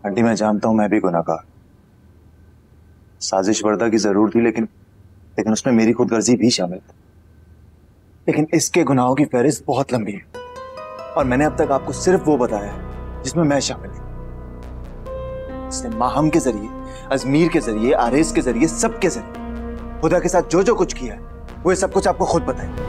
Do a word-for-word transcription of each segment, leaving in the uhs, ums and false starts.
Aunty मैं जानता हूं मैं भी गुनाहगार, साजिश वर्दा की जरूर थी, लेकिन लेकिन उसमें मेरी खुदगर्जी भी शामिल थी। लेकिन इसके गुनाहों की फहरिस्त बहुत लंबी है और मैंने अब तक आपको सिर्फ वो बताया है जिसमें मैं शामिल हूं। इसने माहम के जरिए, अजमीर के जरिए, आरेज के जरिए, सबके जरिए खुदा के साथ जो जो कुछ किया है वो ये सब कुछ आपको खुद बताएंगे।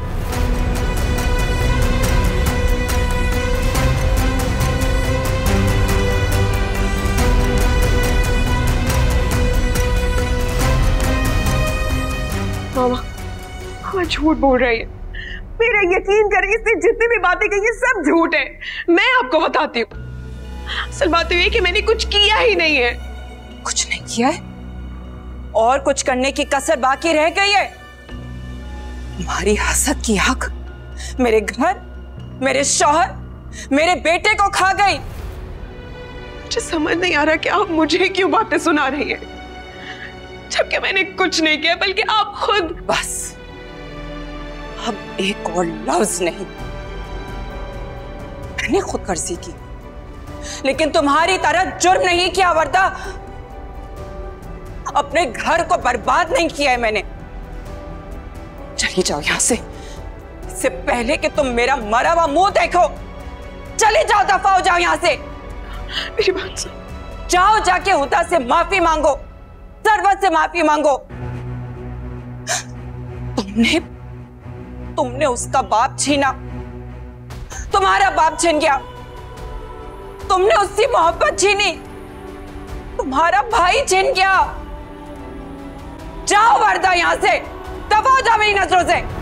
मामा मामा झूठ बोल रही है, मेरा यकीन करें, इसने जितनी भी बातें कही है सब झूठ है। मैं आपको बताती हूँ, असल बात ये है कि मैंने कुछ किया ही नहीं है। कुछ नहीं किया है और कुछ करने की कसर बाकी रह गई है। तुम्हारी हसद की आग मेरे घर, मेरे शौहर, मेरे बेटे को खा गई। मुझे समझ नहीं आ रहा कि आप मुझे क्यों बातें सुना रही हैं, जबकि मैंने कुछ नहीं किया, बल्कि आप खुद। बस अब एक और लफ्ज नहीं। मैंने खुदगर्जी की, लेकिन तुम्हारी तरह जुर्म नहीं किया वर्दा। अपने घर को बर्बाद नहीं किया है मैंने। चली जाओ यहां से, इससे पहले कि तुम मेरा मरा हुआ मुंह देखो। चले जाओ, दफा हो जाओ यहां से। मेरी बात सुन। जाओ, जाके हुदा से माफी मांगो, सरवत से माफी मांगो। तुमने तुमने उसका बाप छीना, तुम्हारा बाप छीन गया। तुमने उसकी मोहब्बत छीनी, तुम्हारा भाई छीन गया। जाओ वर्दा यहां से, दफा हो जाओ मेरी नजरों से।